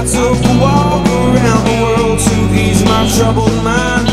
took a walk around the world to ease my troubled mind.